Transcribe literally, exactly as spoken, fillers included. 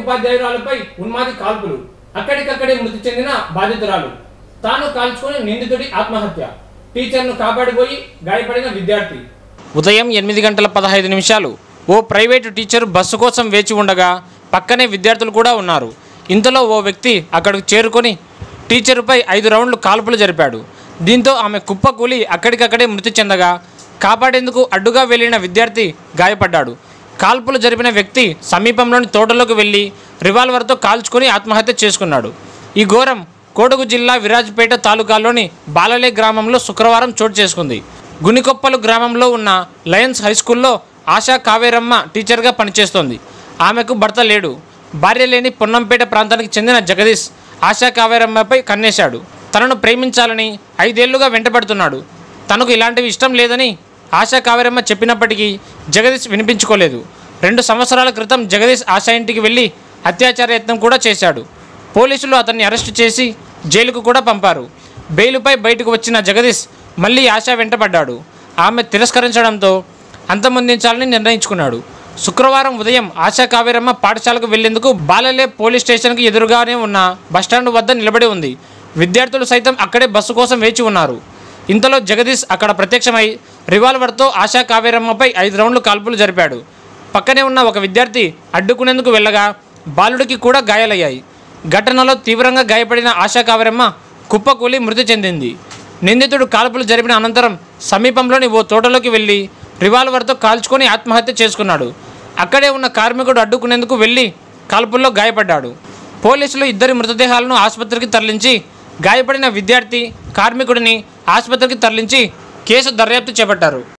ఉపాధ్యాయురాలపై ఉన్మాది కాల్పులు, అక్కడికక్కడే మృతి చెందిన బాధితురాలు, తాను కాల్చుకొని నిందితుడి ఆత్మహత్య, టీచర్ను కాపాడిపోయి గాయపడిన విద్యార్థి. ఉదయం ఎనిమిది గంటల పదహైదు నిమిషాలు ఓ ప్రైవేటు టీచరు బస్సు కోసం వేచి ఉండగా పక్కనే విద్యార్థులు కూడా ఉన్నారు. ఇంతలో ఓ వ్యక్తి అక్కడికి చేరుకొని టీచరుపై ఐదు రౌండ్లు కాల్పులు జరిపాడు. దీంతో ఆమె కుప్పకూలి అక్కడికక్కడే మృతి చెందగా కాపాడేందుకు అడ్డుగా వెళ్లిన విద్యార్థి గాయపడ్డాడు. కాల్పులు జరిపిన వ్యక్తి సమీపంలోని తోటలోకి వెళ్లి రివాల్వర్తో కాల్చుకొని ఆత్మహత్య చేసుకున్నాడు. ఈ ఘోరం కోడగు జిల్లా విరాజ్పేట తాలూకాలోని బాలలే గ్రామంలో శుక్రవారం చోటు చేసుకుంది. గునికొప్పలు గ్రామంలో ఉన్న లయన్స్ హైస్కూల్లో ఆశా కావేరమ్మ టీచర్గా పనిచేస్తోంది. ఆమెకు భర్త లేడు. భార్య లేని పొన్నంపేట ప్రాంతానికి చెందిన జగదీష్ ఆశా కావేరమ్మపై కన్నేశాడు. తనను ప్రేమించాలని ఐదేళ్లుగా వెంటబడుతున్నాడు. తనకు ఇలాంటివి ఇష్టం లేదని ఆశా కావేరమ్మ చెప్పినప్పటికీ జగదీష్ వినిపించుకోలేదు. రెండు సంవత్సరాల క్రితం జగదీష్ ఆశా ఇంటికి వెళ్ళి అత్యాచార యత్నం కూడా చేశాడు. పోలీసులు అతన్ని అరెస్టు చేసి జైలుకు కూడా పంపారు. బెయిలుపై బయటకు వచ్చిన జగదీష్ మళ్ళీ ఆశా వెంటపడ్డాడు. ఆమె తిరస్కరించడంతో అంతమొందించాలని నిర్ణయించుకున్నాడు. శుక్రవారం ఉదయం ఆశా కావేరమ్మ పాఠశాలకు వెళ్లేందుకు బాలలే పోలీస్ స్టేషన్కి ఎదురుగానే ఉన్న బస్టాండ్ వద్ద నిలబడి ఉంది. విద్యార్థులు సైతం అక్కడే బస్సు కోసం వేచి ఉన్నారు. ఇంతలో జగదీష్ అక్కడ ప్రత్యక్షమై రివాల్వర్తో ఆశా కావేరమ్మపై ఐదు రౌండ్లు కాల్పులు జరిపాడు. పక్కనే ఉన్న ఒక విద్యార్థి అడ్డుకునేందుకు వెళ్ళగా బాలుడికి కూడా గాయాలయ్యాయి. ఘటనలో తీవ్రంగా గాయపడిన ఆశా కావేరమ్మ కుప్పకూలి మృతి చెందింది. నిందితుడు కాల్పులు జరిపిన అనంతరం సమీపంలోని ఓ తోటలోకి వెళ్లి రివాల్వర్తో కాల్చుకొని ఆత్మహత్య చేసుకున్నాడు. అక్కడే ఉన్న కార్మికుడు అడ్డుకునేందుకు వెళ్లి కాల్పుల్లో గాయపడ్డాడు. పోలీసులు ఇద్దరి మృతదేహాలను ఆసుపత్రికి తరలించి గాయపడిన విద్యార్థి, కార్మికుడిని ఆసుపత్రికి తరలించి కేసు దర్యాప్తు చేపట్టారు.